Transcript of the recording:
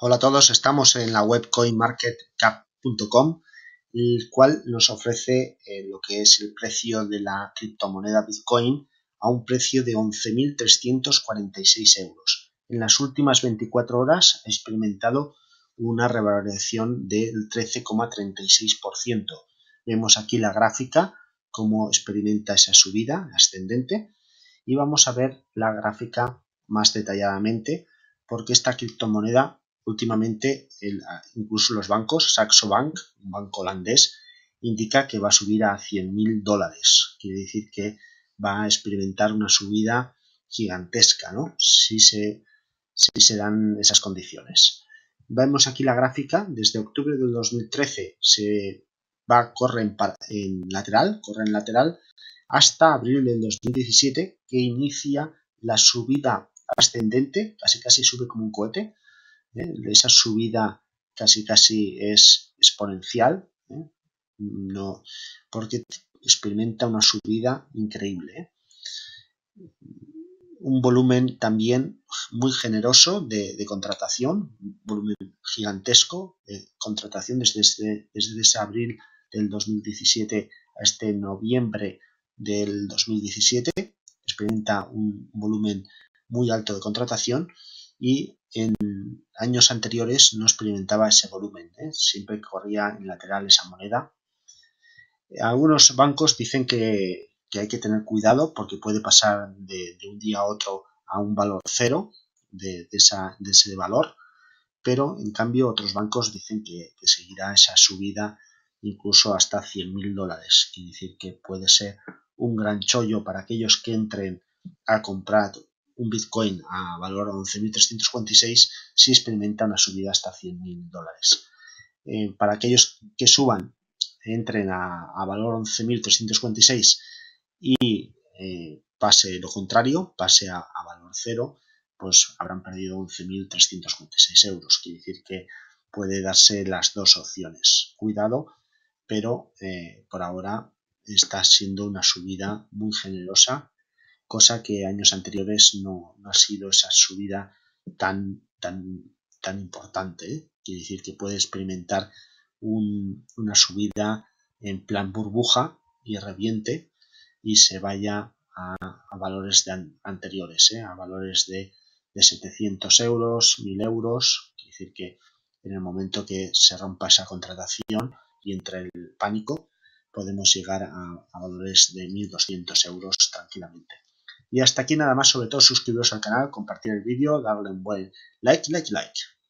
Hola a todos, estamos en la web coinmarketcap.com, el cual nos ofrece lo que es el precio de la criptomoneda Bitcoin a un precio de 11.346 euros. En las últimas 24 horas ha experimentado una revalorización del 13,36%. Vemos aquí la gráfica, cómo experimenta esa subida ascendente, y vamos a ver la gráfica más detalladamente, porque esta criptomoneda últimamente incluso los bancos, Saxo Bank, un banco holandés, indica que va a subir a $100.000. Quiere decir que va a experimentar una subida gigantesca, ¿no? Si se dan esas condiciones. Vemos aquí la gráfica, desde octubre del 2013 corre en lateral, hasta abril del 2017, que inicia la subida ascendente, casi sube como un cohete. Esa subida casi es exponencial, no, porque experimenta una subida increíble. Un volumen también muy generoso de contratación, un volumen gigantesco de contratación desde ese abril del 2017 a este noviembre del 2017. Experimenta un volumen muy alto de contratación y en años anteriores no experimentaba ese volumen, siempre corría en lateral esa moneda. Algunos bancos dicen que hay que tener cuidado porque puede pasar de un día a otro a un valor cero de ese valor, pero en cambio otros bancos dicen que seguirá esa subida incluso hasta $100.000. Quiere decir que puede ser un gran chollo para aquellos que entren a comprar un Bitcoin a valor 11.346 si experimenta una subida hasta $100.000. Para aquellos que entren a valor 11.346 y pase lo contrario, pase a valor cero, pues habrán perdido 11.346 euros. Quiere decir que puede darse las dos opciones. Cuidado, pero por ahora está siendo una subida muy generosa, cosa que años anteriores no ha sido esa subida tan importante. Quiere decir que puede experimentar una subida en plan burbuja y reviente y se vaya a valores anteriores, a valores de 700 euros, 1.000 euros. Quiere decir que en el momento que se rompa esa contratación y entre el pánico, podemos llegar a valores de 1.200 euros tranquilamente. Y hasta aquí nada más, sobre todo suscribiros al canal, compartir el vídeo, darle un buen like.